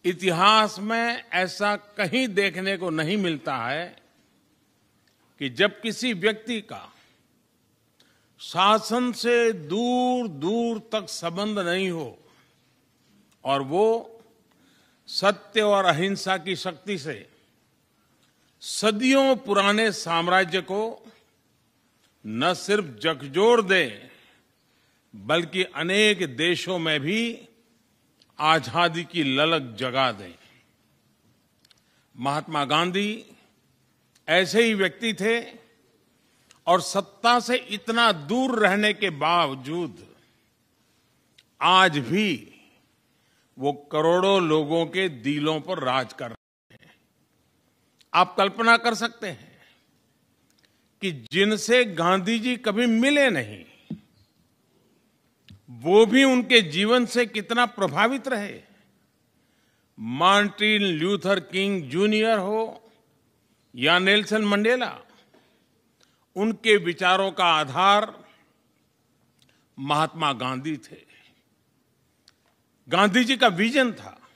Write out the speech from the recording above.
इतिहास में ऐसा कहीं देखने को नहीं मिलता है कि जब किसी व्यक्ति का शासन से दूर दूर तक संबंध नहीं हो और वो सत्य और अहिंसा की शक्ति से सदियों पुराने साम्राज्य को न सिर्फ झकझोर दे बल्कि अनेक देशों में भी आजादी की ललक जगा दे। महात्मा गांधी ऐसे ही व्यक्ति थे और सत्ता से इतना दूर रहने के बावजूद आज भी वो करोड़ों लोगों के दिलों पर राज कर रहे हैं। आप कल्पना कर सकते हैं कि जिनसे गांधी जी कभी मिले नहीं वो भी उनके जीवन से कितना प्रभावित रहे। मार्टिन लूथर किंग जूनियर हो या नेल्सन मंडेला, उनके विचारों का आधार महात्मा गांधी थे। गांधी जी का विजन था